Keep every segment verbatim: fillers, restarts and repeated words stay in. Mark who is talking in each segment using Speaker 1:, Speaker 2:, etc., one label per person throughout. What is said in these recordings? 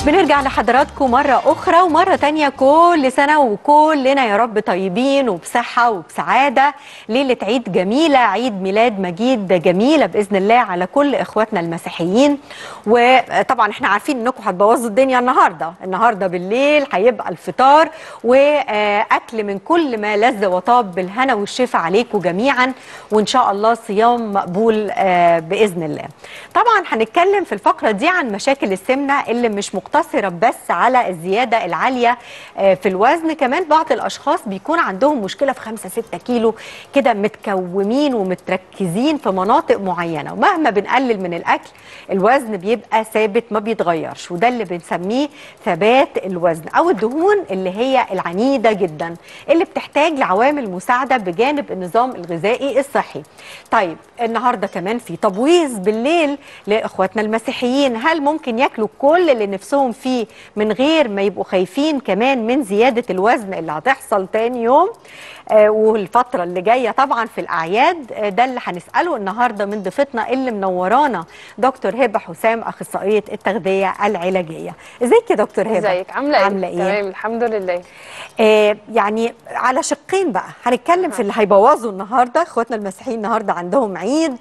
Speaker 1: بنرجع لحضراتكم مرة أخرى ومرة تانية. كل سنة وكلنا يا رب طيبين وبصحة وبسعادة. ليلة عيد جميلة، عيد ميلاد مجيد جميلة بإذن الله على كل إخواتنا المسيحيين. وطبعا احنا عارفين انكم هتبوظوا الدنيا النهاردة النهاردة بالليل هيبقى الفطار وأكل من كل ما لذ وطاب بالهنا والشفا عليكم جميعا، وإن شاء الله صيام مقبول بإذن الله. طبعا هنتكلم في الفقرة دي عن مشاكل السمنة اللي مش مقتصرة بس على الزيادة العالية في الوزن، كمان بعض الأشخاص بيكون عندهم مشكلة في خمسة ستة كيلو كده متكومين ومتركزين في مناطق معينة، ومهما بنقلل من الأكل الوزن بيبقى ثابت ما بيتغيرش، وده اللي بنسميه ثبات الوزن أو الدهون اللي هي العنيدة جدا اللي بتحتاج لعوامل مساعدة بجانب النظام الغذائي الصحي. طيب النهاردة كمان في تبويض بالليل لإخواتنا المسيحيين، هل ممكن ياكلوا كل اللي نفسهم فيه من غير ما يبقوا خايفين كمان من زيادة الوزن اللي هتحصل تاني يوم آه والفترة اللي جاية طبعا في الأعياد؟ آه ده اللي هنسأله النهاردة من ضيفتنا اللي منورانا دكتور هبة حسام، أخصائية التغذية العلاجية. ازيك يا دكتور هبة؟
Speaker 2: ازيك؟ عاملة ايه؟
Speaker 1: عاملة ايه؟
Speaker 2: تمام الحمد لله.
Speaker 1: آه يعني على شقين بقى هنتكلم في اللي هيبوظوا النهارده. اخواتنا المسيحيين النهارده عندهم عيد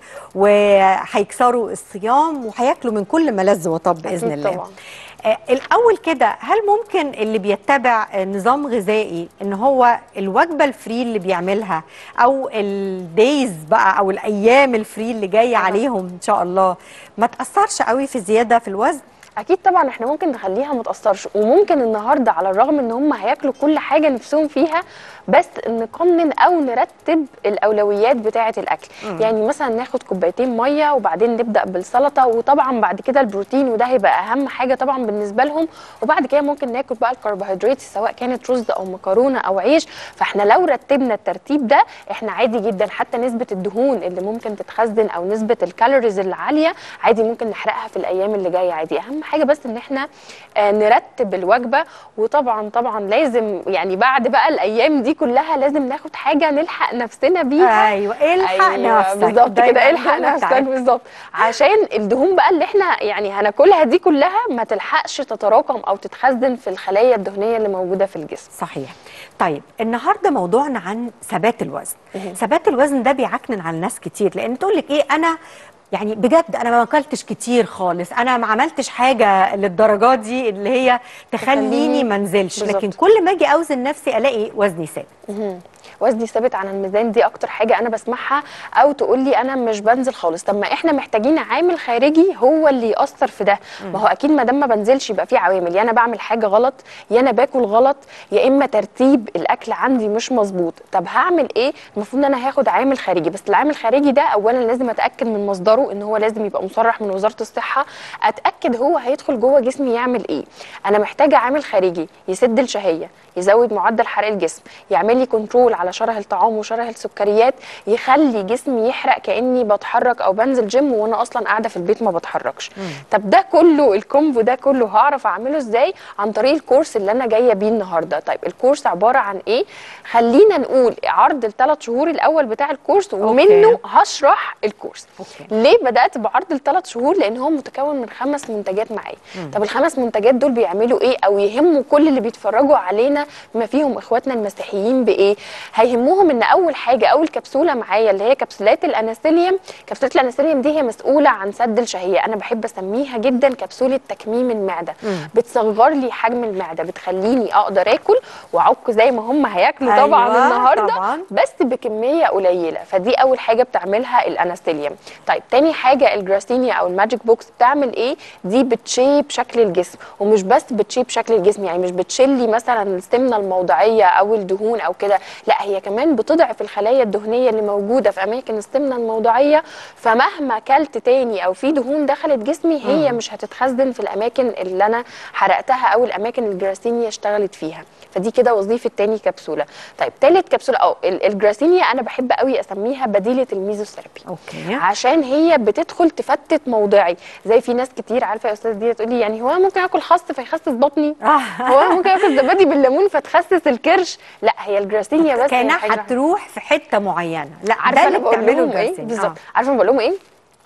Speaker 1: وهيكسروا الصيام وهياكلوا من كل ما لذ وطاب باذن الله. طبعا. آه الاول كده، هل ممكن اللي بيتبع نظام غذائي ان هو الوجبه الفري اللي بيعملها او الدايز بقى او الايام الفري اللي جايه عليهم ان شاء الله ما تاثرش قوي في زياده في الوزن؟
Speaker 2: اكيد طبعا احنا ممكن نخليها ما تاثرش، وممكن النهارده على الرغم ان هم هياكلوا كل حاجه نفسهم فيها بس نقنن او نرتب الاولويات بتاعه الاكل. مم. يعني مثلا ناخد كوبايتين ميه وبعدين نبدا بالسلطه، وطبعا بعد كده البروتين وده هيبقى اهم حاجه طبعا بالنسبه لهم، وبعد كده ممكن ناكل بقى الكربوهيدرات سواء كانت رز او مكرونه او عيش. فاحنا لو رتبنا الترتيب ده احنا عادي جدا حتى نسبه الدهون اللي ممكن تتخزن او نسبه الكالوريز العاليه عادي ممكن نحرقها في الايام اللي جايه عادي. اهم حاجه بس ان احنا آه نرتب الوجبه، وطبعا طبعا لازم يعني بعد بقى الايام دي كلها لازم ناخد حاجه نلحق نفسنا بيها.
Speaker 1: ايوه الحق أيوة نفسك
Speaker 2: بالظبط كده، الحق نفسك بالظبط، عشان الدهون بقى اللي احنا يعني هناكلها دي كلها ما تلحقش تتراكم او تتخزن في الخلايا الدهنيه اللي موجوده في الجسم.
Speaker 1: صحيح. طيب النهارده موضوعنا عن ثبات الوزن. ثبات الوزن ده بيعكنن على الناس كتير، لان تقول لك ايه، انا يعني بجد انا ما اكلتش كتير خالص، انا ما عملتش حاجه للدرجات دي اللي هي تخليني ما انزلش، لكن كل ما اجي اوزن نفسي الاقي وزني ثابت.
Speaker 2: وزني ثابت عن الميزان، دي اكتر حاجه انا بسمعها. او تقول لي انا مش بنزل خالص. طب ما احنا محتاجين عامل خارجي هو اللي ياثر في ده. ما هو اكيد ما دام ما بنزلش يبقى في عوامل، يا انا بعمل حاجه غلط يا انا باكل غلط يا اما ترتيب الاكل عندي مش مظبوط. طب هعمل ايه؟ المفروض ان انا هاخد عامل خارجي، بس العامل الخارجي ده اولا لازم اتاكد من مصدره ان هو لازم يبقى مصرح من وزاره الصحه، اتاكد هو هيدخل جوه جسمي يعمل ايه. انا محتاجه عامل خارجي يسد الشهيه، يزود معدل حرق الجسم، يعمل لي كنترول على شره الطعام وشره السكريات، يخلي جسمي يحرق كاني بتحرك او بنزل جيم وانا اصلا قاعده في البيت ما بتحركش. مم. طب ده كله الكومبو ده كله هعرف اعمله ازاي؟ عن طريق الكورس اللي انا جايه بيه النهارده. طيب الكورس عباره عن ايه؟ خلينا نقول عرض الثلاث شهور الاول بتاع الكورس، ومنه أوكي. هشرح الكورس. أوكي. ليه بدات بعرض الثلاث شهور؟ لان هو متكون من خمس منتجات معايا. طب الخمس منتجات دول بيعملوا ايه او يهموا كل اللي بيتفرجوا علينا بما فيهم اخواتنا المسيحيين بايه؟ هيهموهم ان اول حاجه اول كبسوله معايا اللي هي كبسولات الاناسيليوم. كبسولات الاناسيليوم دي هي مسؤوله عن سد الشهيه، انا بحب اسميها جدا كبسوله تكميم المعده. مم. بتصغر لي حجم المعده، بتخليني اقدر اكل واعك زي ما هم هياكلوا أيوة طبعا النهارده طبعًا. بس بكميه قليله. فدي اول حاجه بتعملها الاناسيليوم. طيب تاني حاجه الجراسينيا او الماجيك بوكس بتعمل ايه؟ دي بتشيب شكل الجسم، ومش بس بتشيب شكل الجسم، يعني مش بتشيل لي مثلا السمنه الموضعيه او الدهون او كده، لا هي كمان بتضعف الخلايا الدهنيه اللي موجوده في اماكن السمنه الموضعيه، فمهما اكلت تاني او في دهون دخلت جسمي هي مم. مش هتتخزن في الاماكن اللي انا حرقتها او الاماكن اللي الجراسينيا اشتغلت فيها. فدي كده وظيفه تاني كبسوله. طيب تالت كبسوله او الجراسينيا انا بحب قوي اسميها بديله الميزوثيرابي. اوكي. عشان هي بتدخل تفتت موضعي. زي في ناس كتير عارفه يا استاذ دي تقول لي يعني هو ممكن اكل خس فيخسس بطني؟ هو ممكن اكل زبادي بالليمون فتخسس الكرش؟ لا هي الجراسينيا بس
Speaker 1: كانها هتروح في حته معينه. لا
Speaker 2: عارفه انا بقول لهم ايه بالظبط؟ آه. عارفه انا بقول لهم ايه؟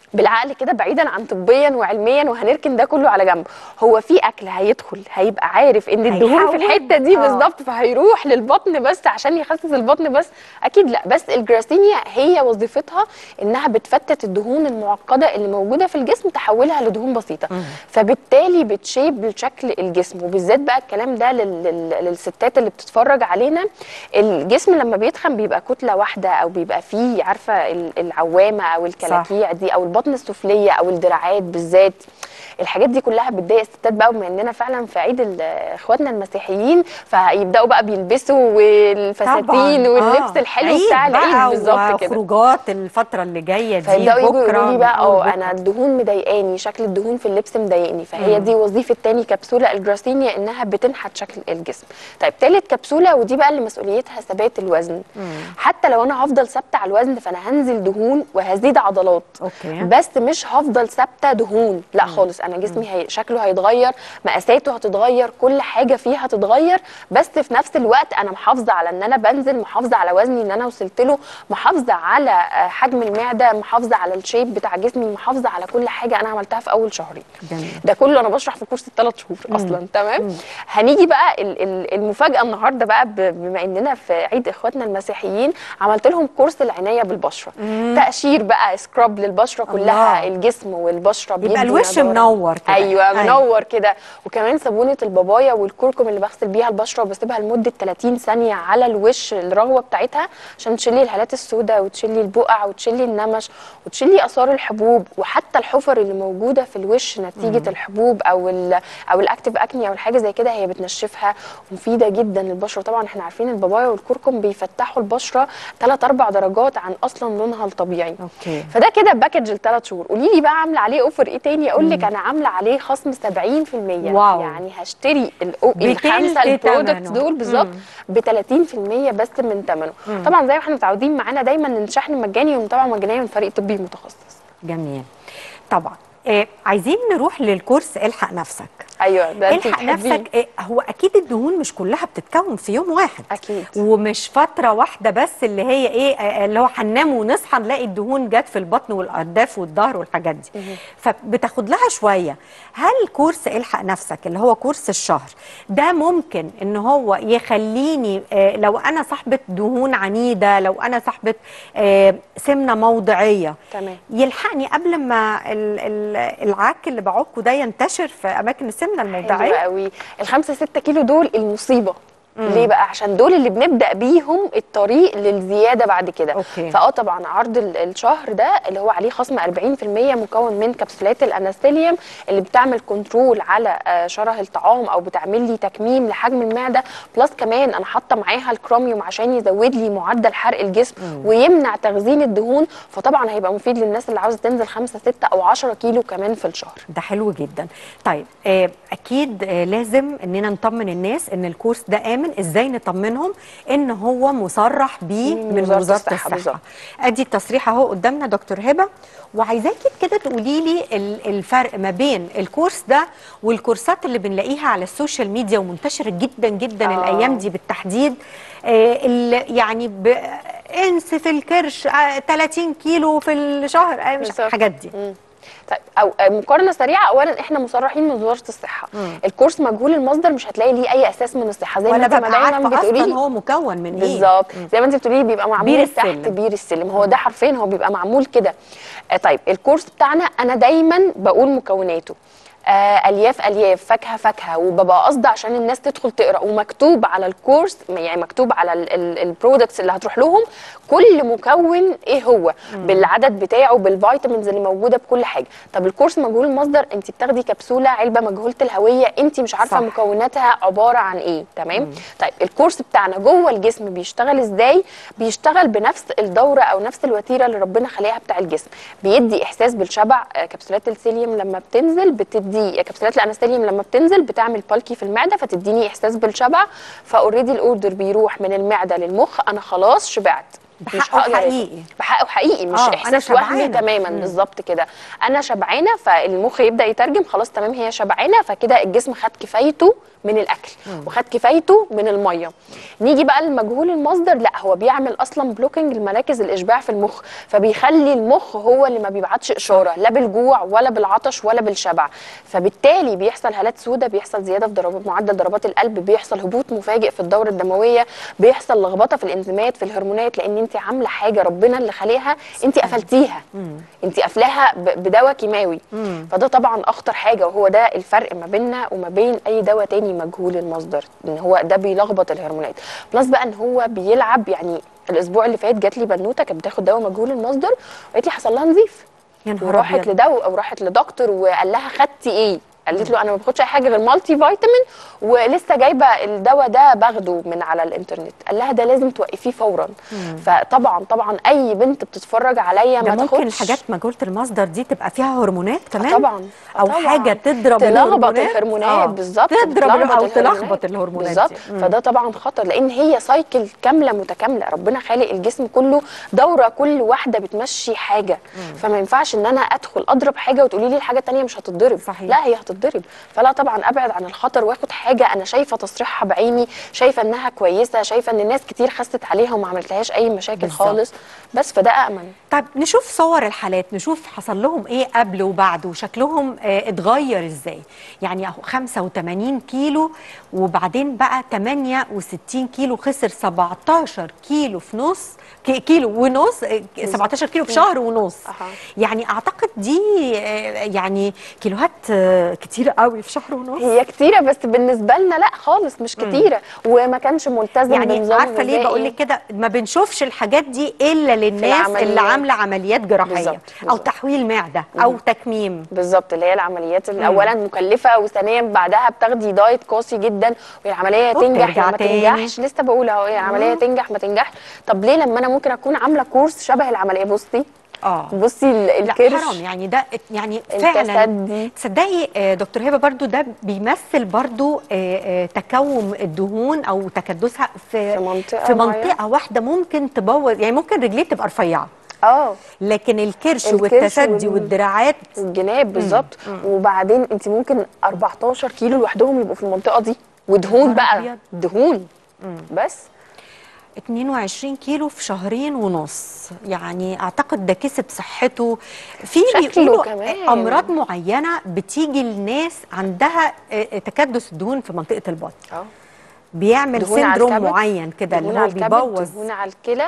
Speaker 2: بالعقل كده بعيدا عن طبيا وعلميا، وهنركن ده كله على جنب. هو في اكل هيدخل هيبقى عارف ان الدهون في الحته دي
Speaker 1: آه.
Speaker 2: بالظبط، فهيروح للبطن بس عشان يخسس البطن بس؟ اكيد لا. بس الجراسينيا هي وظيفتها انها بتفتت الدهون المعقده اللي موجوده في الجسم تحولها لدهون بسيطه، مم. فبالتالي بتشيب شكل الجسم. وبالذات بقى الكلام ده لل... لل... للستات اللي بتتفرج علينا. الجسم لما بيتخن بيبقى كتله واحده، او بيبقى فيه عارفه العوامه او الكلاكيع دي، او البطن السفليه او الدراعات بالذات. الحاجات دي كلها بتضايق الستات بقى، بما اننا فعلا في عيد اخواتنا المسيحيين، فيبداوا بقى بيلبسوا والفساتين واللبس آه. الحلو بتاع العيد بالظبط كده،
Speaker 1: وخروجات الفتره اللي جايه دي،
Speaker 2: فيبداوا يجوا يقولوا لي بقى اه انا الدهون مضايقاني، شكل الدهون في اللبس مضايقني. فهي مم. دي وظيفه تاني كبسوله الجراسينيا، انها بتنحت شكل الجسم. طيب تالت كبسوله، ودي بقى اللي مسؤوليتها ثبات الوزن. مم. حتى لو انا هفضل ثابته على الوزن، فانا هنزل دهون وهزيد عضلات. أوكي. بس مش هفضل ثابته دهون، لا مم. خالص. انا جسمي هي شكله هيتغير، مقاساته هتتغير، كل حاجه فيها هتتغير، بس في نفس الوقت انا محافظه على ان انا بنزل، محافظه على وزني ان انا وصلت له، محافظه على حجم المعده، محافظه على الشيب بتاع جسمي، محافظه على كل حاجه انا عملتها في اول شهرين. جميل. ده كله انا بشرح في كورس الثلاث شهور مم. اصلا. تمام. مم. هنيجي بقى المفاجاه النهارده بقى، بما اننا في عيد اخواتنا المسيحيين، عملت لهم كورس العنايه بالبشره. مم. تقشير بقى، سكراب للبشره كلها، الله. الجسم والبشره
Speaker 1: بيبقى الوش منور كده.
Speaker 2: ايوه منور كده. وكمان صابونه البابايا والكركم اللي بغسل بيها البشره وبسيبها لمده ثلاثين ثانيه على الوش، الرغوه بتاعتها، عشان تشيلي الهالات السوداء وتشيلي البقع وتشيلي النمش وتشيلي اثار الحبوب، وحتى الحفر اللي موجوده في الوش نتيجه مم. الحبوب او ال او الاكتيف اكني او الحاجه زي كده، هي بتنشفها ومفيده جدا للبشره. طبعا احنا عارفين البابايا والكركم بيفتحوا البشره ثلاث اربع درجات عن اصلا لونها الطبيعي. أوكي. فده كده باكج الثلاث شهور. قولي لي بقى عامله عليه اوفر ايه تاني؟ اقول لك انا عامله عليه خصم سبعين في المية. واو. يعني هشتري الخمسه البرودكتس دول بالظبط ب ثلاثين في المية بس من ثمنه. طبعا زي ما احنا متعودين معانا دايما الشحن مجاني ومتابعه مجانيه من فريق طبي متخصص.
Speaker 1: جميل. طبعا آه عايزين نروح للكورس الحق نفسك.
Speaker 2: ايوه ده انت
Speaker 1: الحق نفسك. آه هو اكيد الدهون مش كلها بتتكون في يوم واحد،
Speaker 2: اكيد،
Speaker 1: ومش فتره واحده بس اللي هي ايه آه اللي هو هننام ونصحى نلاقي الدهون جت في البطن والارداف والظهر والحاجات دي. مم. فبتاخد لها شويه. هل كورس الحق نفسك اللي هو كورس الشهر ده ممكن ان هو يخليني آه لو انا صاحبه دهون عنيده، لو انا صاحبه آه سمنه موضعيه،
Speaker 2: تمام،
Speaker 1: يلحقني قبل ما العك اللي بعكه ده ينتشر في اماكن السمنه الموضعيه؟
Speaker 2: حلو قوي. الخمسة ستة كيلو دول المصيبه. مم. ليه بقى؟ عشان دول اللي بنبدا بيهم الطريق للزياده بعد كده. فاه طبعا عرض الشهر ده اللي هو عليه خصم أربعين في المية مكون من كبسولات الانستيليوم اللي بتعمل كنترول على شره الطعام او بتعمل لي تكميم لحجم المعده، بلس كمان انا حاطه معاها الكروميوم عشان يزود لي معدل حرق الجسم مم. ويمنع تخزين الدهون. فطبعا هيبقى مفيد للناس اللي عاوزه تنزل خمسة ستة او عشرة كيلو كمان في الشهر.
Speaker 1: ده حلو جدا. طيب آه اكيد آه لازم اننا نطمن الناس ان الكورس ده امن. ازاي نطمنهم ان هو مصرح بيه من وزاره الصحه, الصحة. ادي التصريح اهو قدامنا دكتور هبه، وعايزاكي كده تقولي لي الفرق ما بين الكورس ده والكورسات اللي بنلاقيها على السوشيال ميديا ومنتشره جدا جدا آه. الايام دي بالتحديد، آه اللي يعني انسف الكرش آه ثلاثين كيلو في الشهر آه مش الحاجات دي. مم.
Speaker 2: طيب او مقارنه سريعه، اولا احنا مصرحين من وزاره الصحه. مم. الكورس مجهول المصدر، مش هتلاقي ليه اي اساس من الصحه، زي ما انت دايما بتقولي
Speaker 1: اصلا هو مكون من ايه
Speaker 2: بالظبط. زي ما انت بتقولي بيبقى معمول تحت بير السلم. هو ده حرفيا هو بيبقى معمول كده. آه طيب الكورس بتاعنا انا دايما بقول مكوناته آه الياف الياف، فاكهه فاكهه، وببقى قصده عشان الناس تدخل تقرا، ومكتوب على الكورس يعني مكتوب على البرودكتس اللي هتروح لهم كل مكون ايه هو مم. بالعدد بتاعه، بالفيتامينز اللي موجوده، بكل حاجه. طب الكورس مجهول المصدر، انت بتاخدي كبسوله علبه مجهوله الهويه، انت مش عارفه صح. مكوناتها عباره عن ايه. تمام. مم. طيب الكورس بتاعنا جوه الجسم بيشتغل ازاي؟ بيشتغل بنفس الدوره او نفس الوتيره اللي ربنا خلقها بتاع الجسم. بيدي احساس بالشبع. كبسولات السيليوم لما بتنزل بتدي كبسولات الانستيليوم لما بتنزل بتعمل بالكي في المعده فتديني احساس بالشبع، فاوريدي الاوردر بيروح من المعده للمخ، انا خلاص شبعت. مش
Speaker 1: بحقه
Speaker 2: هقدر
Speaker 1: حقيقي.
Speaker 2: بحقه حقيقي مش
Speaker 1: آه، أنا
Speaker 2: احساس وهمي
Speaker 1: شبعانة.
Speaker 2: تماما.
Speaker 1: مم.
Speaker 2: بالظبط كده، انا شبعانه، فالمخ يبدا يترجم خلاص تمام هي شبعانه، فكده الجسم خد كفايته من الاكل
Speaker 1: مم.
Speaker 2: وخد كفايته من الميه. نيجي بقى لمجهول المصدر، لا هو بيعمل اصلا بلوكينج لمراكز الاشباع في المخ، فبيخلي المخ هو اللي ما بيبعتش اشاره لا بالجوع ولا بالعطش ولا بالشبع، فبالتالي بيحصل هالات سوداء، بيحصل زياده في ضربات معدل ضربات القلب، بيحصل هبوط مفاجئ في الدوره الدمويه، بيحصل لخبطه في الانزيمات في الهرمونات، لان انت عامله حاجه ربنا اللي خالقها انت قفلتيها، انت قافلاها ب- بدواء كيماوي.
Speaker 1: مم.
Speaker 2: فده طبعا اخطر حاجه، وهو ده الفرق ما بيننا وما بين اي دواء تاني مجهول المصدر، ان هو ده بيلخبط الهرمونات، بلس بقى ان هو بيلعب. يعني الاسبوع اللي فات جات لي بنوته كانت بتاخد دواء مجهول المصدر وقالت لي حصل لها نزيف،
Speaker 1: يا نهار
Speaker 2: وراحت
Speaker 1: ابيض.
Speaker 2: لدواء او راحت لدكتور وقال لها خدتي ايه؟ قالت له انا ما باخدش اي حاجه غير مالتي فيتامين، ولسه جايبه الدواء ده باخده من على الانترنت. قال لها ده لازم توقفيه فورا. فطبعا طبعا اي بنت بتتفرج عليا
Speaker 1: ده
Speaker 2: ما
Speaker 1: ممكن
Speaker 2: تاخدش.
Speaker 1: الحاجات مجهولة المصدر دي تبقى فيها هرمونات كمان؟
Speaker 2: طبعا
Speaker 1: او
Speaker 2: طبعا.
Speaker 1: حاجه تضرب
Speaker 2: تلخبط
Speaker 1: الهرمونات.
Speaker 2: الهرمونات بالظبط،
Speaker 1: تضرب
Speaker 2: بتلخبط
Speaker 1: او
Speaker 2: الهرمونات.
Speaker 1: تلخبط الهرمونات
Speaker 2: بالظبط.
Speaker 1: دي. مم.
Speaker 2: فده طبعا خطر، لان هي سايكل كامله متكامله، ربنا خالق الجسم كله دوره، كل واحده بتمشي حاجه. مم. فما ينفعش ان انا ادخل اضرب حاجه وتقولي لي الحاجه الثانيه مش هتتضرب.
Speaker 1: صحيح.
Speaker 2: لا هي هتتضرب. فلا طبعا ابعد عن الخطر واخد حاجه انا شايفه تصريحها بعيني، شايفه انها كويسه، شايفه ان الناس كتير خست عليها وما عملتلهاش اي مشاكل
Speaker 1: بالظبط.
Speaker 2: خالص، بس فده امن.
Speaker 1: طب نشوف صور الحالات، نشوف حصل لهم ايه قبل وبعد، وشكلهم آه اتغير ازاي. يعني اهو خمسة وثمانين كيلو وبعدين بقى ثمانية وستين كيلو، خسر سبعتاشر كيلو في نص كي- كيلو ونص، آه، سبعتاشر كيلو في شهر ونص.
Speaker 2: أها.
Speaker 1: يعني اعتقد دي آه، يعني كيلوهات آه، كتير قوي في شهر ونص.
Speaker 2: هي كتيره بس بالنسبه لنا لا خالص مش كتيره، وما كانش ملتزم
Speaker 1: يعني
Speaker 2: بنظام
Speaker 1: عارفه ليه
Speaker 2: غذائي.
Speaker 1: بقول لك كده؟ ما بنشوفش الحاجات دي الا للناس اللي
Speaker 2: العمليات.
Speaker 1: عامله عمليات جراحيه
Speaker 2: بالظبط،
Speaker 1: او
Speaker 2: بالظبط.
Speaker 1: تحويل معده او تكميم.
Speaker 2: بالظبط، اللي هي العمليات اللي اولا مكلفه، وثانيا بعدها بتاخدي دايت قاسي جدا، والعمليه تنجح
Speaker 1: وبترجع
Speaker 2: ما
Speaker 1: تاني.
Speaker 2: تنجحش. لسه بقول اهو العمليه تنجح ما تنجحش. طب ليه لما انا ممكن اكون عامله كورس شبه العمليه؟ بصي
Speaker 1: اه
Speaker 2: بصي ال-
Speaker 1: لا
Speaker 2: الكرش.
Speaker 1: حرام يعني، ده يعني فعلا.
Speaker 2: التسدي.
Speaker 1: تصدقي آه، دكتور هبه برضو ده بيمثل برضو آه، آه، تكون الدهون او تكدسها في
Speaker 2: في منطقة
Speaker 1: في
Speaker 2: معينة.
Speaker 1: منطقه واحده ممكن تبوظ. يعني ممكن رجليه تبقى رفيعه،
Speaker 2: اه
Speaker 1: لكن الكرش,
Speaker 2: الكرش
Speaker 1: والتسدي
Speaker 2: وال-
Speaker 1: والدراعات.
Speaker 2: والجناب بالظبط. وبعدين انت ممكن اربعتاشر كيلو لوحدهم يبقوا في المنطقه دي، ودهون
Speaker 1: نهار
Speaker 2: بقى
Speaker 1: أبيض.
Speaker 2: دهون. بس
Speaker 1: اتنين وعشرين كيلو في شهرين ونص، يعني اعتقد ده كسب صحته. في
Speaker 2: شكله
Speaker 1: بيقولوا
Speaker 2: كمان.
Speaker 1: امراض معينه بتيجي للناس عندها آه، تكدس الدهون في منطقه البطن،
Speaker 2: اه
Speaker 1: بيعمل
Speaker 2: دهون على
Speaker 1: سندروم
Speaker 2: الكبد،
Speaker 1: معين كده اللي
Speaker 2: دهون
Speaker 1: هو
Speaker 2: على الكبد،
Speaker 1: بيبوظ.
Speaker 2: دهون على الكلى،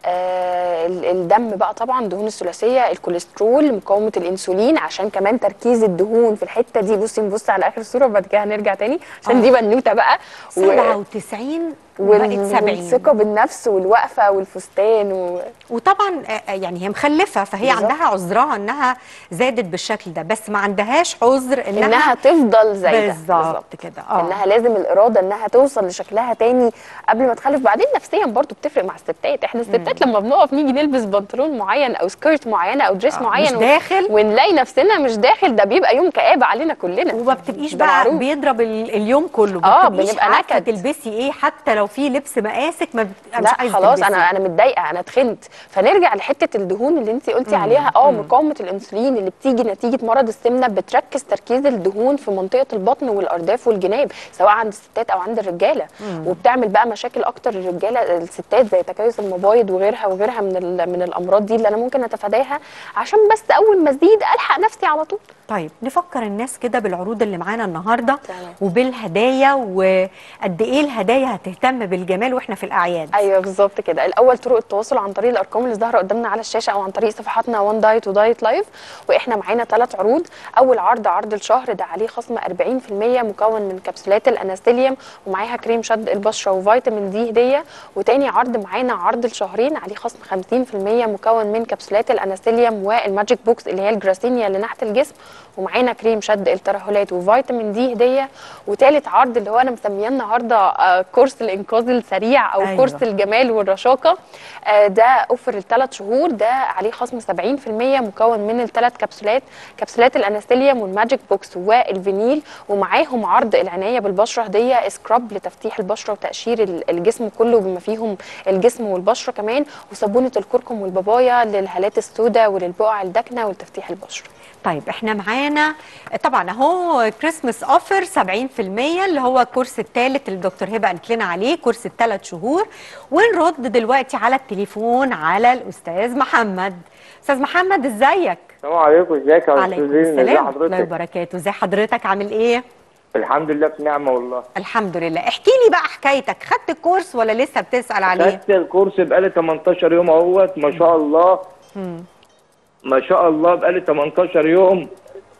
Speaker 2: آه ال- الدم بقى طبعا، دهون الثلاثيه، الكوليسترول، مقاومه الانسولين، عشان كمان تركيز الدهون في الحته دي. بصي نبص على اخر الصوره وبعد كده هنرجع تاني عشان
Speaker 1: آه.
Speaker 2: دي بنوته بقى.
Speaker 1: سبعة وتسعين وبقت سبعين.
Speaker 2: والثقه بالنفس والوقفه والفستان و...
Speaker 1: وطبعا آه، يعني هي مخلفه، فهي
Speaker 2: بالظبط.
Speaker 1: عندها عذرها انها زادت بالشكل ده، بس ما عندهاش عذر انها,
Speaker 2: انها تفضل زي ده.
Speaker 1: بالظبط كده. اه
Speaker 2: انها لازم الاراده انها توصل لشكلها تاني قبل ما تخلف. بعدين نفسيا برضو بتفرق مع الستات. احنا الستات لما بنقف نيجي نلبس بنطلون معين او سكيرت معينه او دريس
Speaker 1: آه،
Speaker 2: معين
Speaker 1: مش داخل.
Speaker 2: ونلاقي نفسنا مش داخل، ده بيبقى يوم كآبه علينا كلنا.
Speaker 1: وما بتبقيش
Speaker 2: ده
Speaker 1: بقى
Speaker 2: معروف.
Speaker 1: بيضرب ال- اليوم كله،
Speaker 2: آه،
Speaker 1: ما بتبقيش
Speaker 2: بنبقى
Speaker 1: عارفه
Speaker 2: نكد.
Speaker 1: تلبسي ايه، حتى لو في لبس مقاسك ما بت... مش
Speaker 2: لا
Speaker 1: عايزه
Speaker 2: خلاص
Speaker 1: تلبسيه.
Speaker 2: انا انا متضايقه، انا اتخنت. فنرجع لحته الدهون اللي انت قلتي عليها. اه مقاومه الانسولين اللي بتيجي نتيجه مرض السمنه بتركز تركيز الدهون في منطقه البطن والارداف والجناب، سواء عند الستات او عند الرجاله. وبتعمل بقى مشاكل اكتر الرجاله الستات، زي تكيس المبايض وغيرها وغيرها من ال- من الامراض دي اللي انا ممكن اتفاداها، عشان بس اول ما ازيد الحق نفسي على طول.
Speaker 1: طيب نفكر الناس كده بالعروض اللي معانا النهارده
Speaker 2: تمام.
Speaker 1: وبالهدايا، وقد ايه الهدايا هتهتم بالجمال واحنا في الاعياد.
Speaker 2: ايوه بالظبط كده. الاول طرق التواصل عن طريق الارقام اللي ظاهره قدامنا على الشاشه، او عن طريق صفحاتنا وان دايت ودايت لايف. واحنا معانا ثلاث عروض. اول عرض عرض الشهر ده عليه خصم أربعين في المية، مكون من كبسولات الانستيليوم ومعاها كريم شد البشره وفيتامين دي هديه. وتاني عرض معانا عرض الشهرين عليه خصم خمسين في المية، مكون من كبسولات الانستيليوم والماجيك بوكس اللي هي الجراسينيا اللي نحت الجسم، ومعانا كريم شد الترهلات وفيتامين دي هديه. وتالت عرض اللي هو انا مسميه النهارده آه كورس الانكار الانقاذ السريع او
Speaker 1: أيوة.
Speaker 2: أيوة. كورس الجمال والرشاقه. آه ده اوفر الثلاث شهور، ده عليه خصم سبعين في المية، مكون من الثلاث كبسولات، كبسولات الانستيليوم والماجيك بوكس والفينيل، ومعاهم عرض العنايه بالبشره هديه، سكراب لتفتيح البشره وتقشير الجسم كله بما فيهم الجسم والبشره كمان، وصابونه الكركم والبابايا للهالات السوداء وللبقع الداكنه ولتفتيح البشره.
Speaker 1: طيب احنا معانا طبعا اهو كريسمس اوفر سبعين في المية اللي هو الكورس الثالث اللي الدكتور هبه قالت لنا عليه، كورس الثلاث شهور. ونرد دلوقتي على التليفون على الاستاذ محمد. استاذ محمد ازيك؟
Speaker 3: السلام عليكم، ازيك يا
Speaker 1: وعليكم
Speaker 3: استاذ زين؟ ازي
Speaker 1: السلام ورحمه الله
Speaker 3: حضرتك؟
Speaker 1: وبركاته. ازي حضرتك، عامل ايه؟
Speaker 3: الحمد لله في نعمه والله.
Speaker 1: الحمد لله. احكي لي بقى حكايتك، خدت الكورس ولا لسه بتسال عليه؟
Speaker 3: خدت الكورس بقالي تمنتاشر يوم اهوت، ما شاء الله.
Speaker 1: مم.
Speaker 3: ما شاء الله بقالي تمنتاشر يوم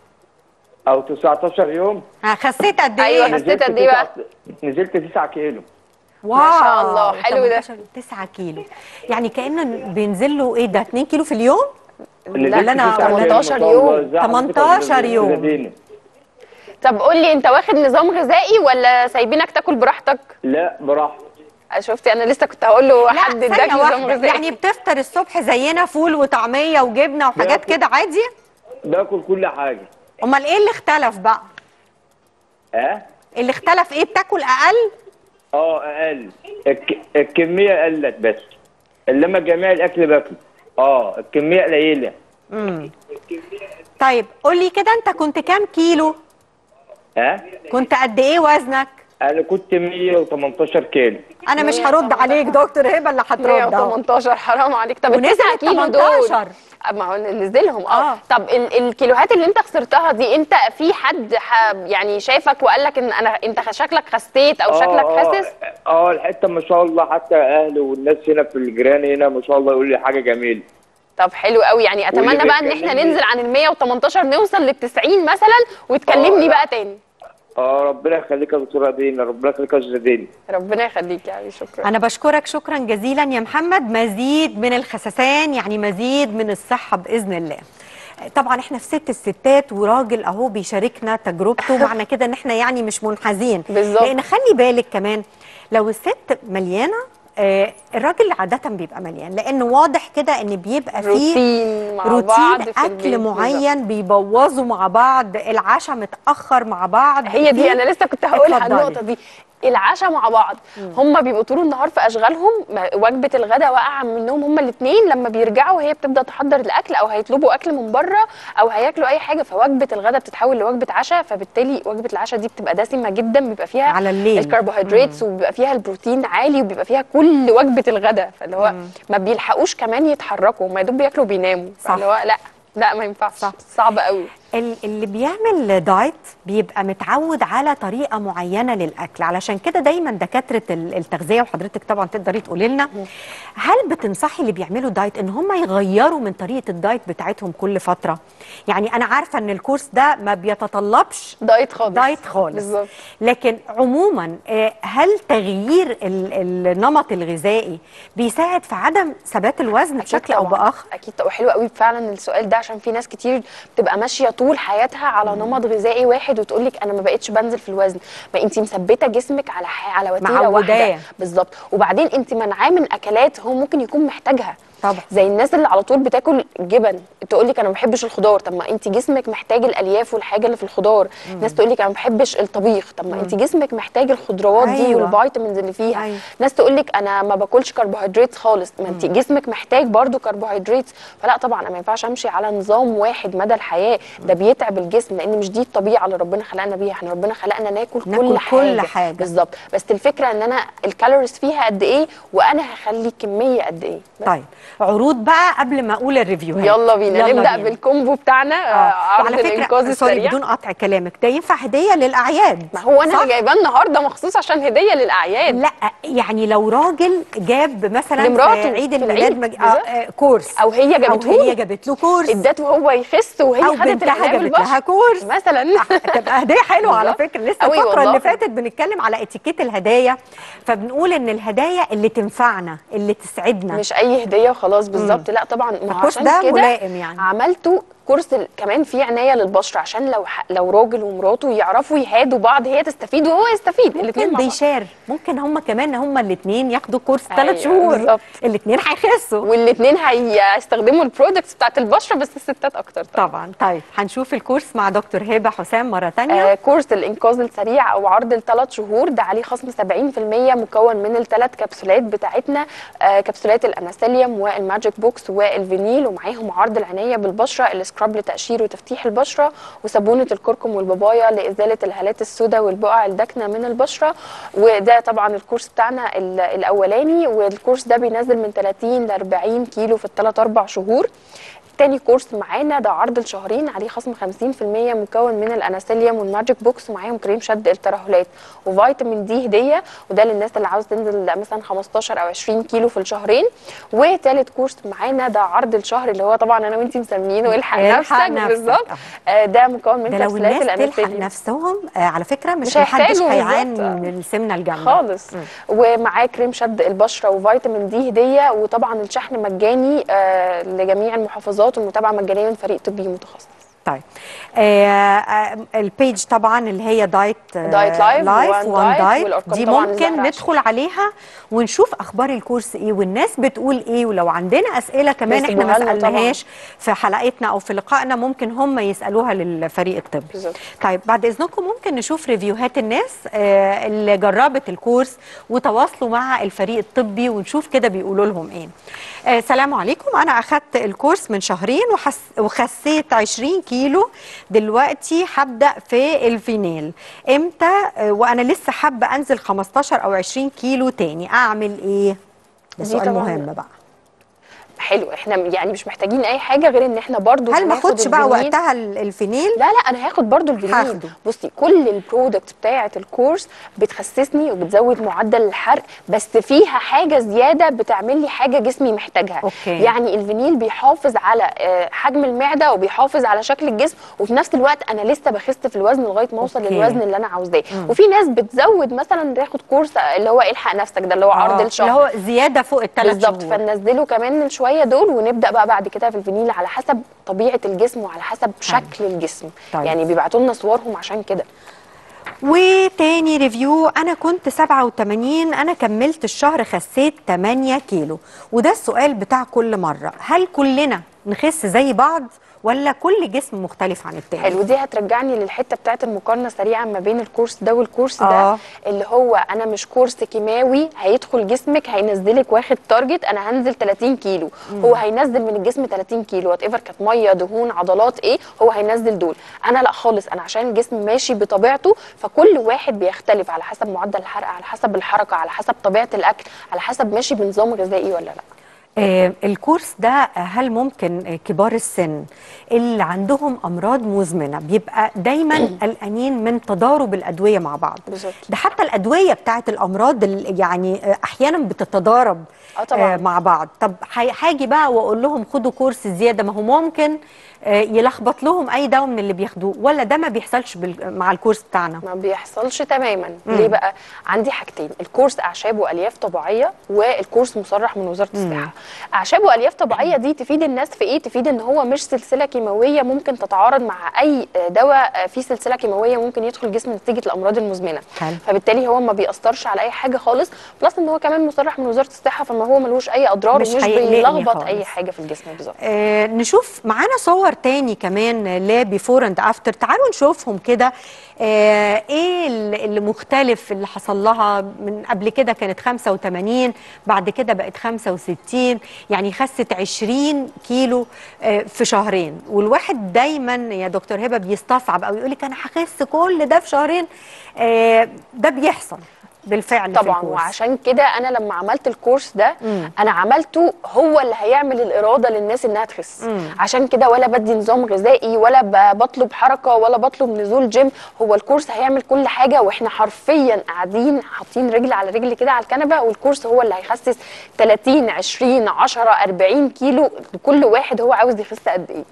Speaker 3: او تسعتاشر يوم.
Speaker 1: ها خسيت قد ايه؟
Speaker 2: أيوة، خسيت قد ايه بقى؟
Speaker 3: نزلت تسعة كيلو.
Speaker 1: واو
Speaker 2: ما شاء الله، حلو ده.
Speaker 1: تسعة كيلو، يعني كأنه بينزل له ايه ده، اتنين كيلو في اليوم؟
Speaker 3: نزلت
Speaker 1: لا، أنا
Speaker 3: تسعة كيلو،
Speaker 2: تمنتاشر
Speaker 3: ما شاء الله.
Speaker 2: يوم.
Speaker 3: ازاي حضرتك
Speaker 1: تمنتاشر
Speaker 3: يا
Speaker 1: يوم.
Speaker 3: أستاذة دينا؟
Speaker 2: طب قول لي، انت واخد نظام غذائي ولا سايبينك تاكل براحتك؟
Speaker 3: لا براحتي.
Speaker 2: شفتي انا لسه كنت هقول له
Speaker 1: لا
Speaker 2: حد اداك
Speaker 1: ثانية
Speaker 2: نظام
Speaker 1: واحدة،
Speaker 2: غذائي.
Speaker 1: يعني بتفطر الصبح زينا فول وطعمية وجبنة وحاجات
Speaker 3: باكل.
Speaker 1: كده عادي؟
Speaker 3: باكل كل حاجه.
Speaker 1: امال ايه اللي اختلف بقى؟
Speaker 3: اه
Speaker 1: اللي اختلف ايه، بتاكل اقل؟
Speaker 3: اه اقل. الك... الكميه قلت بس، انما جميع الاكل باكله. اه الكميه قليله.
Speaker 1: امم طيب قول لي كده، انت كنت كام كيلو؟
Speaker 3: ها؟
Speaker 1: كنت قد ايه وزنك؟
Speaker 3: انا كنت مية وتمنتاشر كيلو.
Speaker 1: انا مش هرد عليك، دكتور هبه اللي هترد اهو.
Speaker 2: مية وتمنتاشر، حرام عليك. طب
Speaker 1: ونزل
Speaker 2: التسعة كيلو دول
Speaker 1: تمنتاشر.
Speaker 2: ما هو نزلهم. اه,
Speaker 1: آه.
Speaker 2: طب ال الكيلوهات اللي انت خسرتها دي، انت في حد ح يعني شايفك وقال لك ان انا انت شكلك خسيت او شكلك خاسس؟
Speaker 3: اه الحته ما شاء الله، حتى اهلي والناس هنا في الجيران هنا ما شاء الله يقول لي حاجه جميله.
Speaker 2: طب حلو قوي، يعني اتمنى
Speaker 3: واللي
Speaker 2: بقى ان احنا
Speaker 3: بيكلمني-
Speaker 2: ننزل عن ال مية وتمنتاشر نوصل لل تسعين مثلا وتكلمني
Speaker 3: آه.
Speaker 2: بقى تاني.
Speaker 3: اه ربنا يخليك يا دكتوره دينا، ربنا يخليك يا استاذه دينا.
Speaker 2: ربنا يخليك يعني، شكرا.
Speaker 1: أنا بشكرك شكرا جزيلا يا محمد، مزيد من الخسسان يعني مزيد من الصحة بإذن الله. طبعا احنا في ست الستات وراجل اهو بيشاركنا تجربته، معنى كده ان احنا يعني مش منحازين.
Speaker 2: بالظبط.
Speaker 1: لان خلي بالك كمان لو الست مليانه، آه الراجل عادة بيبقى مليان، لأنه واضح كده إن بيبقى فيه
Speaker 2: روتين مع
Speaker 1: روتين
Speaker 2: بعض في
Speaker 1: أكل
Speaker 2: البيت.
Speaker 1: معين بيبوظوا مع بعض، العشاء متأخر مع بعض.
Speaker 2: هي دي
Speaker 1: في-
Speaker 2: انا لسه كنت هقولها
Speaker 1: اتفضلي.
Speaker 2: النقطه دي، العشاء مع بعض. هم بيبقوا طول النهار في اشغالهم، ما- وجبه الغداء واقعه منهم هم الاثنين، لما بيرجعوا هي بتبدا تحضر الاكل او هيطلبوا اكل من بره او هياكلوا اي حاجه، فوجبه الغداء بتتحول لوجبه عشاء، فبالتالي وجبه العشاء دي بتبقى دسمه جدا، بيبقى فيها
Speaker 1: على الليل.
Speaker 2: الكربوهيدرات وبيبقى فيها البروتين عالي وبيبقى فيها كل وجبه الغداء، فاللي هو ما بيلحقوش كمان يتحركوا، ما دوب بياكلوا وبيناموا،
Speaker 1: صح.
Speaker 2: فاللي هو لا لا ما ينفعش،
Speaker 1: صح.
Speaker 2: صعب قوي.
Speaker 1: ال- اللي بيعمل دايت بيبقى متعود على طريقة معينة للأكل، علشان كده دايما دكاترة ال- التغذية، وحضرتك طبعا تقدري تقولي لنا، هل بتنصحي اللي بيعملوا دايت ان هم يغيروا من طريقة الدايت بتاعتهم كل فترة؟ يعني أنا عارفة ان الكورس ده ما بيتطلبش
Speaker 2: دايت خالص،
Speaker 1: دايت خالص،
Speaker 2: بالظبط.
Speaker 1: لكن عموما آه، هل تغيير ال- النمط الغذائي بيساعد في عدم ثبات الوزن بشكل أو
Speaker 2: طبعاً.
Speaker 1: بآخر؟
Speaker 2: اكيد طبعا، حلو قوي فعلا السؤال ده، عشان في ناس كتير بتبقى ماشيه طول حياتها على نمط غذائي واحد وتقول لك انا ما بقتش بنزل في الوزن، ما انت مثبته جسمك على ح- على وتيره
Speaker 1: معوداه.
Speaker 2: واحده بالظبط، وبعدين انت منعاه من اكلات هو ممكن يكون محتاجها.
Speaker 1: طبعا.
Speaker 2: زي الناس اللي على طول بتاكل جبن، تقول لك انا ما بحبش الخضار، طب ما انت جسمك محتاج الالياف والحاجه اللي في الخضار. ناس تقول لك انا ما بحبش الطبيخ، طب ما انت جسمك محتاج الخضروات دي
Speaker 1: أيوة.
Speaker 2: والفيتامينز اللي فيها.
Speaker 1: أيوة.
Speaker 2: ناس تقول لك انا ما باكلش كربوهيدرات خالص، ما انت جسمك محتاج برضو كربوهيدرات. فلا طبعا انا ما ينفعش امشي على نظام واحد مدى الحياه، ده بيتعب الجسم، لان مش دي الطبيعه اللي ربنا خلقنا بيها، احنا ربنا خلقنا ناكل,
Speaker 1: ناكل
Speaker 2: كل حاجه,
Speaker 1: كل حاجة.
Speaker 2: بالظبط، بس الفكره ان انا الكالوريز فيها قد ايه وانا هخلي كميه قد ايه. بس.
Speaker 1: طيب عروض بقى قبل ما اقول الريفيوهات.
Speaker 2: يلا بينا
Speaker 1: يلا
Speaker 2: نبدا
Speaker 1: بينا.
Speaker 2: بالكومبو بتاعنا. آه. عرض
Speaker 1: وعلى فكره
Speaker 2: الانقاذ
Speaker 1: سوري
Speaker 2: السريع.
Speaker 1: بدون قطع كلامك، ده ينفع هديه للاعياد.
Speaker 2: ما هو انا
Speaker 1: صح؟
Speaker 2: اللي جايباه النهارده مخصوص عشان هديه للاعياد.
Speaker 1: لا يعني لو راجل جاب مثلا
Speaker 2: لمراته
Speaker 1: في عيد
Speaker 2: في
Speaker 1: الميلاد
Speaker 2: العيد.
Speaker 1: مج... آه
Speaker 2: بالظبط.
Speaker 1: آه كورس،
Speaker 2: او هي جابته
Speaker 1: او هي
Speaker 2: له،
Speaker 1: جابت له كورس،
Speaker 2: ادته هو يخس وهي
Speaker 1: او
Speaker 2: خدت
Speaker 1: بنتها
Speaker 2: العنايه
Speaker 1: جابت لها
Speaker 2: بالبشر
Speaker 1: كورس
Speaker 2: مثلا.
Speaker 1: تبقى هديه حلوه على
Speaker 2: بالظبط.
Speaker 1: فكره. لسه
Speaker 2: أوي
Speaker 1: الفتره
Speaker 2: والله.
Speaker 1: اللي فاتت بنتكلم على اتيكيت الهدايا، فبنقول ان الهدايا اللي تنفعنا اللي تسعدنا.
Speaker 2: مش اي هديه وخلاص. بالظبط. لا طبعا، ما
Speaker 1: الكورس
Speaker 2: عشان
Speaker 1: ده
Speaker 2: كده
Speaker 1: ملائم يعني.
Speaker 2: عملته كورس ال- كمان فيه عنايه للبشره، عشان لو ح- لو راجل ومراته يعرفوا يهادوا بعض، هي تستفيد وهو يستفيد الاثنين
Speaker 1: ممكن
Speaker 2: مع بعض.
Speaker 1: بيشار، ممكن هم كمان هم الاثنين ياخدوا كورس ثلاث
Speaker 2: أيوة،
Speaker 1: شهور
Speaker 2: بالظبط.
Speaker 1: الاثنين هيخسوا.
Speaker 2: والاثنين هيستخدموا البرودكتس بتاعت البشره، بس الستات اكتر طبعا.
Speaker 1: طبعا. طيب هنشوف الكورس مع دكتور هبه حسام مره ثانيه.
Speaker 2: آه كورس الانقاذ السريع او عرض الثلاث شهور ده عليه خصم سبعين في المية، مكون من الثلاث كبسولات بتاعتنا، آه كبسولات الاناسيليوم والماجيك بوكس والفينيل، ومعاهم عرض العنايه بالبشره، السكراب لتقشير وتفتيح البشره، وصابونه الكركم والبابايا لازاله الهالات السوداء والبقع الداكنه من البشره. وده طبعا الكورس بتاعنا ال- الاولاني، والكورس ده بينزل من ثلاثين ل أربعين كيلو في الثلاث اربع شهور. تاني كورس معانا ده عرض الشهرين، عليه خصم خمسين في المية، مكون من الاناسيليوم والماجيك بوكس، ومعاهم كريم شد الترهلات وفيتامين دي هديه، وده للناس اللي عاوز تنزل مثلا خمستاشر او عشرين كيلو في الشهرين. وتالت كورس معانا ده عرض الشهر، اللي هو طبعا انا وانتي مسمينه الحق
Speaker 1: الحق
Speaker 2: نفسك،
Speaker 1: نفسك.
Speaker 2: بالظبط.
Speaker 1: آه.
Speaker 2: آه ده مكون من
Speaker 1: ده لو
Speaker 2: كبسولات
Speaker 1: الناس تلحق
Speaker 2: الاناسيليوم
Speaker 1: نفسهم آه على فكره مش
Speaker 2: مش
Speaker 1: محدش
Speaker 2: هيحتاجوا
Speaker 1: هيعاني
Speaker 2: بالظبط.
Speaker 1: من السمنه الجامده
Speaker 2: خالص. ومعاه كريم شد البشره وفيتامين دي هديه، وطبعا الشحن مجاني آه لجميع المحافظات، والمتابعه مجانيه من فريق طبي متخصص.
Speaker 1: طيب آه آه البيج طبعا اللي هي دايت آه
Speaker 2: دايت لايف وان
Speaker 1: وان
Speaker 2: دايت،
Speaker 1: دايت
Speaker 2: والأرقام
Speaker 1: دي
Speaker 2: طبعاً
Speaker 1: ممكن
Speaker 2: الزهرة
Speaker 1: ندخل عليها ونشوف اخبار الكورس ايه والناس بتقول ايه، ولو عندنا اسئله كمان احنا ما
Speaker 2: يسيبوها لنا طبعاً.
Speaker 1: سالناهاش في حلقتنا او في لقائنا ممكن هم يسالوها للفريق الطبي.
Speaker 2: بالظبط.
Speaker 1: طيب بعد اذنكم ممكن نشوف ريفيوهات الناس آه اللي جربت الكورس وتواصلوا مع الفريق الطبي ونشوف كده بيقولوا لهم ايه. آه سلام عليكم، انا اخدت الكورس من شهرين وحس وخسيت عشرين كيلو، دلوقتي هبدا في الفينيل امتى؟ آه وانا لسه حابه انزل خمستاشر او عشرين كيلو تاني، اعمل ايه؟ ده
Speaker 2: دي
Speaker 1: سؤال
Speaker 2: طبعاً
Speaker 1: مهم بقى.
Speaker 2: حلو، احنا يعني مش محتاجين اي حاجه غير ان احنا برضو
Speaker 1: هل ما
Speaker 2: هناخد
Speaker 1: اخدش بقى
Speaker 2: الفينيل.
Speaker 1: وقتها ال- الفينيل؟
Speaker 2: لا لا انا هاخد برضو الفينيل.
Speaker 1: هاخده.
Speaker 2: بصي كل البرودكت بتاعه الكورس بتخسسني وبتزود معدل الحرق، بس فيها حاجه زياده بتعمل لي حاجه جسمي محتاجها.
Speaker 1: أوكي.
Speaker 2: يعني الفينيل بيحافظ على آه، حجم المعده وبيحافظ على شكل الجسم، وفي نفس الوقت انا لسه بخس في الوزن لغايه ما اوصل
Speaker 1: أوكي.
Speaker 2: للوزن اللي انا عاوزاه. وفي ناس بتزود مثلا تاخد كورس اللي هو الحق نفسك ده اللي هو عرض
Speaker 1: آه،
Speaker 2: الشهر،
Speaker 1: اللي هو زياده فوق الثلاث
Speaker 2: بالظبط.
Speaker 1: شهور.
Speaker 2: فننزله كمان الشويه دول، ونبدا بقى بعد كده في الفينيل على حسب طبيعه الجسم وعلى حسب شكل الجسم.
Speaker 1: طيب.
Speaker 2: يعني بيبعتوا لنا صورهم عشان كده.
Speaker 1: وتاني ريفيو، انا كنت سبعة وتمانين، انا كملت الشهر خسيت تمانية كيلو، وده السؤال بتاع كل مره، هل كلنا نخس زي بعض ولا كل جسم مختلف عن التاني؟
Speaker 2: حلو، دي هترجعني للحته بتاعت المقارنه سريعا ما بين الكورس ده والكورس ده.
Speaker 1: آه.
Speaker 2: اللي هو انا مش كورس كيماوي هيدخل جسمك هينزلك واخد تارجت انا هنزل تلاتين كيلو. مم. هو هينزل من الجسم تلاتين كيلو وات ايفر كانت ميه دهون عضلات ايه، هو هينزل دول. انا لا خالص، انا عشان الجسم ماشي بطبيعته، فكل واحد بيختلف على حسب معدل الحرق، على حسب الحركه، على حسب طبيعه الاكل، على حسب ماشي بنظام غذائي ولا لا.
Speaker 1: آه الكورس ده هل ممكن آه، كبار السن اللي عندهم امراض مزمنه بيبقى دايما قلقانين من تضارب الادويه مع بعض؟
Speaker 2: بالظبط.
Speaker 1: ده حتى الادويه بتاعت الامراض ال- يعني آه، احيانا بتتضارب
Speaker 2: اه طبعا.
Speaker 1: آه، مع بعض. طب هي- هاجي بقى واقول لهم خدوا كورس زياده، ما هو ممكن آه، يلخبط لهم اي دواء من اللي بياخدوه، ولا ده ما بيحصلش بال- مع الكورس بتاعنا؟
Speaker 2: ما بيحصلش تماما.
Speaker 1: مم.
Speaker 2: ليه بقى؟ عندي حاجتين، الكورس اعشاب والياف طبيعيه، والكورس مصرح من وزاره الصحه. اعشاب والياف طبيعيه دي تفيد الناس في ايه؟ تفيد ان هو مش سلسله كيماويه ممكن تتعارض مع اي دواء فيه سلسله كيماويه ممكن يدخل الجسم نتيجه الامراض المزمنه.
Speaker 1: حلو.
Speaker 2: فبالتالي هو ما بيأثرش على اي حاجه خالص، بلس ان هو كمان مصرح من وزاره الصحه، فما هو ملوش اي اضرار
Speaker 1: مش
Speaker 2: ومش
Speaker 1: هيقلقني
Speaker 2: بيلخبط
Speaker 1: خالص.
Speaker 2: اي حاجه في الجسم. بالظبط.
Speaker 1: آه نشوف معانا صور تاني كمان لبيفور اند افتر، تعالوا نشوفهم كده. آه ايه اللي مختلف اللي حصل لها؟ من قبل كده كانت خمسة وتمانين، بعد كده بقت خمسة وستين، يعني خست عشرين كيلو آه في شهرين. والواحد دايما يا دكتور هبه بيستصعب او يقول لك انا هخس كل ده في شهرين. آه ده بيحصل بالفعل في
Speaker 2: طبعا.
Speaker 1: الكورس.
Speaker 2: وعشان كده انا لما عملت الكورس ده
Speaker 1: مم.
Speaker 2: انا عملته هو اللي هيعمل الاراده للناس انها تخس.
Speaker 1: مم.
Speaker 2: عشان كده ولا بدي نظام غذائي ولا ب- بطلب حركه ولا بطلب نزول جيم، هو الكورس هيعمل كل حاجه، واحنا حرفيا قاعدين حاطين رجل على رجل كده على الكنبه، والكورس هو اللي هيخسس تلاتين عشرين عشرة أربعين كيلو، كل واحد هو عاوز يخس قد ايه.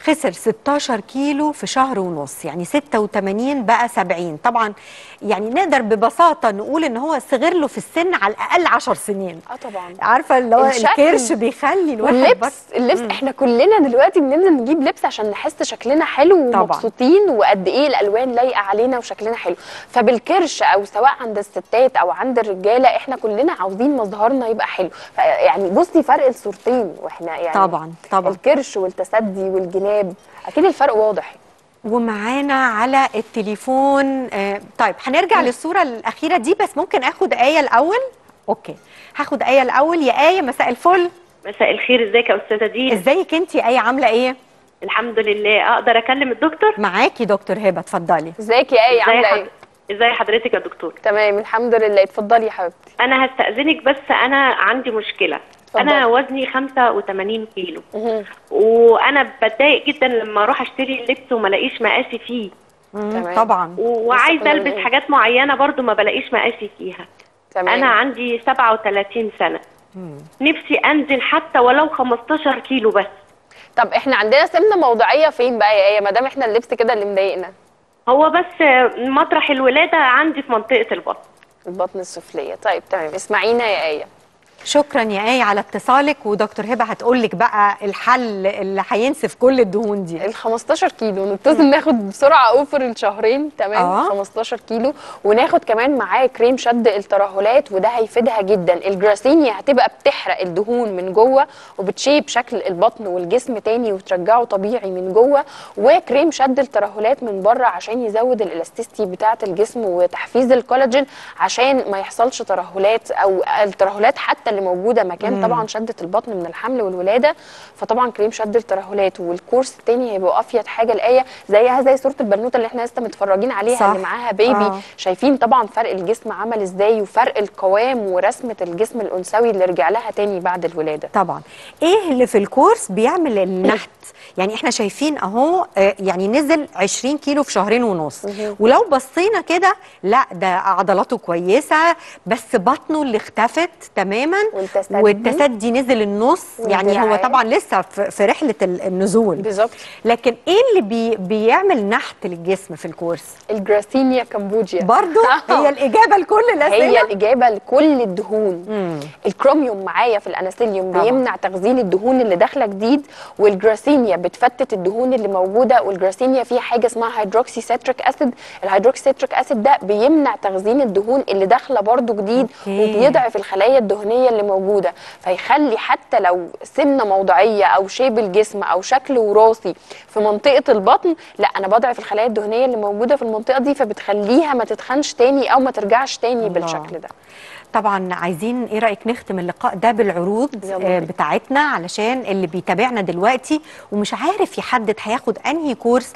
Speaker 1: خسر ستاشر كيلو في شهر ونص، يعني ستة وتمانين بقى سبعين. طبعا يعني نقدر ببساطه نقول ان هو صغر له في السن على الاقل عشر سنين.
Speaker 2: اه طبعا.
Speaker 1: عارفه اللي هو
Speaker 2: الشكل
Speaker 1: الكرش بيخلي الواحد
Speaker 2: واللبس اللبس
Speaker 1: مم.
Speaker 2: احنا كلنا دلوقتي بننزل نجيب لبس عشان نحس شكلنا حلو
Speaker 1: طبعاً.
Speaker 2: ومبسوطين، وقد ايه الالوان لايقه علينا وشكلنا حلو. فبالكرش او سواء عند الستات او عند الرجاله احنا كلنا عاوزين مظهرنا يبقى حلو. يعني بصي فرق الصورتين واحنا يعني
Speaker 1: طبعا طبعا
Speaker 2: الكرش والتسدي والجناب اكيد الفرق واضح.
Speaker 1: ومعانا على التليفون آه طيب هنرجع للصوره الاخيره دي، بس ممكن اخد ايه الاول. اوكي هاخد ايه الاول. يا ايه مساء الفل.
Speaker 4: مساء الخير، ازيك يا استاذه دينا؟
Speaker 1: ازيك انت يا ايه، عامله ايه؟
Speaker 4: الحمد لله. اقدر اكلم الدكتور؟
Speaker 1: معاكي دكتور هبه، اتفضلي.
Speaker 2: ازيك يا ايه، عامله ايه؟
Speaker 4: ازي حضرتك يا دكتور؟
Speaker 2: تمام الحمد لله، اتفضلي يا حبيبتي.
Speaker 4: انا هستأذنك بس انا عندي مشكله. فضل. انا وزني خمسة وتمانين كيلو
Speaker 2: مه.
Speaker 4: وانا بتضايق جدا لما اروح اشتري اللبس وما الاقيش مقاسي فيه.
Speaker 1: تمام طبعا.
Speaker 4: وعايزه البس حاجات معينه برضو ما بلاقيش مقاسي فيها.
Speaker 2: تمام.
Speaker 4: انا عندي سبعة وتلاتين سنه. مم. نفسي انزل حتى ولو خمستاشر كيلو بس.
Speaker 2: طب احنا عندنا سمنه موضعيه فين بقى يا ايه، ما دام احنا اللبس كده اللي مضايقنا؟
Speaker 4: هو بس مطرح الولاده عندي في منطقه البطن.
Speaker 2: البطن السفليه. طيب تمام، اسمعينا يا ايه.
Speaker 1: شكرا يا ايه على اتصالك، ودكتور هبه هتقول لك بقى الحل اللي هينسف كل الدهون دي.
Speaker 2: ال خمستاشر كيلو نتصل ناخد بسرعه اوفر الشهرين. تمام. آه. خمستاشر كيلو، وناخد كمان معاه كريم شد الترهلات، وده هيفيدها جدا. الجراسينيا هتبقى بتحرق الدهون من جوه وبتشيب شكل البطن والجسم تاني وترجعه طبيعي من جوه، وكريم شد الترهلات من بره عشان يزود الالاستيستي بتاعه الجسم وتحفيز الكولاجين عشان ما يحصلش ترهلات او الترهلات حتى اللي موجوده مكان مم. طبعا شده البطن من الحمل والولاده. فطبعا كريم شد الترهلات والكورس الثاني هيبقى افيد حاجه الايه زيها زي صوره البنوته اللي احنا لسه متفرجين عليها صح. اللي معاها بيبي. آه. شايفين طبعا فرق الجسم عمل ازاي وفرق القوام ورسمه الجسم الانثوي اللي رجع لها تاني بعد الولاده.
Speaker 1: طبعا ايه اللي في الكورس بيعمل النحت؟ يعني احنا شايفين اهو يعني نزل عشرين كيلو في شهرين ونص، ولو بصينا كده لا ده عضلاته كويسه بس بطنه اللي اختفت تماما،
Speaker 2: والتسدي,
Speaker 1: والتسدي نزل النص. يعني هو طبعا لسه في رحله النزول
Speaker 2: بالظبط.
Speaker 1: لكن ايه اللي بي بيعمل نحت للجسم في الكورس؟
Speaker 2: الجراسينيا كامبوجيا
Speaker 1: برضو هي الاجابه لكل الاسئله،
Speaker 2: هي الاجابه لكل الدهون. مم. الكروميوم معايا في الاناسيليوم بيمنع تخزين الدهون اللي داخله جديد، والجراسينيا بتفتت الدهون اللي موجوده، والجراسينيا فيها حاجه اسمها هيدروكسي سيتريك اسيد. الهيدروكسي سيتريك اسيد ده بيمنع تخزين الدهون اللي داخله برضو جديد. أوكي. وبيضعف الخلايا الدهنيه اللي موجوده، فيخلي حتى لو سمنه موضعيه او شيب الجسم او شكل وراثي في منطقه البطن، لا انا بضعف الخلايا الدهنيه اللي موجوده في المنطقه دي، فبتخليها ما تتخنش تاني او ما ترجعش تاني الله. بالشكل ده.
Speaker 1: طبعا عايزين ايه رايك نختم اللقاء ده بالعروض آه بتاعتنا، علشان اللي بيتابعنا دلوقتي ومش عارف يحدد هياخد انهي كورس،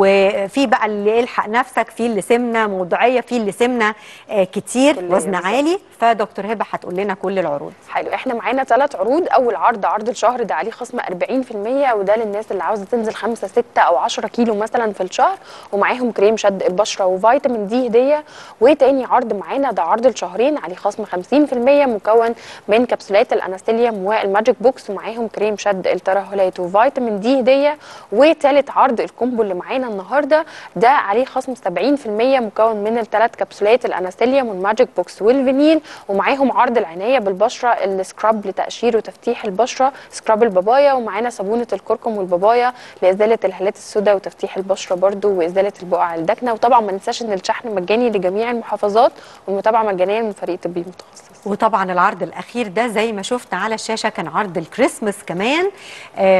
Speaker 1: وفي بقى اللي الحق نفسك، في اللي سمنه موضعيه، في اللي سمنه آه كتير وزن عالي. فدكتور هبه هتقول لنا كل العروض.
Speaker 2: حلو، احنا معانا ثلاث عروض. اول عرض عرض الشهر ده عليه خصم أربعين في المية، وده للناس اللي عاوزه تنزل خمسة ستة او عشرة كيلو مثلا في الشهر، ومعاهم كريم شد البشره وفيتامين دي هديه. وتاني عرض معانا ده عرض الشهرين عليه خصم خمسين في المية، مكون من كبسولات الانستيليوم والماجيك بوكس، ومعاهم كريم شد الترهلات وفيتامين دي هديه. وثالث عرض الكومبو اللي معانا النهارده ده عليه خصم سبعين في المية، مكون من الثلاث كبسولات الانستيليوم والماجيك بوكس والفينيل، ومعاهم عرض العنايه بالبشره السكراب لتقشير وتفتيح البشره، سكراب البابايا، ومعانا صابونه الكركم والبابايا لازاله الهالات السوداء وتفتيح البشره برده وازاله البقع الداكنه. وطبعا ما ننساش ان الشحن مجاني لجميع المحافظات، والمتابعه مجانيه من فريق طبي متخصص.
Speaker 1: وطبعا العرض الاخير ده زي ما شفنا على الشاشه كان عرض الكريسماس كمان، آه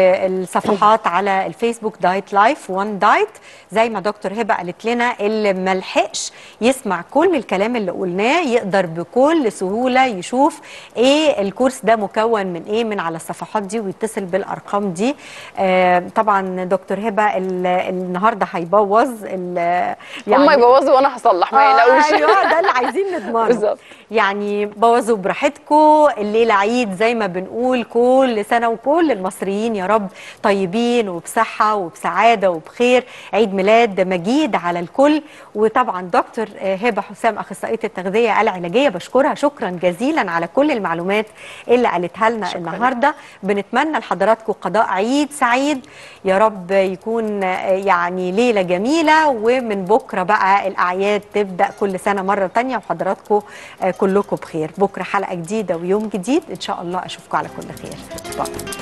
Speaker 1: والصفحات على الفيسبوك دايت لايف وان دايت زي ما دكتور هبه قالت لنا، اللي ملحقش يسمع كل الكلام اللي قلناه يقدر بكل سهوله يشوف ايه الكورس ده مكون من ايه من على الصفحات دي ويتصل بالارقام دي. آه طبعا دكتور هبه النهارده هيبوظ
Speaker 2: يعني هم يبوظوا وانا هصلح ما يقلقوش.
Speaker 1: ايوه ده اللي عايزين نضمنه بالظبط. يعني بوظوا براحتكم، الليله عيد زي ما بنقول، كل سنه وكل المصريين يا رب طيبين وبصحه وبسعاده وبخير، عيد ميلاد مجيد على الكل. وطبعا دكتور هبه حسام اخصائيه التغذيه العلاجيه بشكرها شكرا جزيلا على كل المعلومات اللي قالتها لنا النهارده. بنتمنى لحضراتكم قضاء عيد سعيد يا رب، يكون يعني ليله جميله، ومن بكره بقى الاعياد تبدا كل سنه مره تانية، وحضراتكم كلكم بخير. بكره حلقه جديده ويوم جديد ان شاء الله، اشوفكم على كل خير. باي.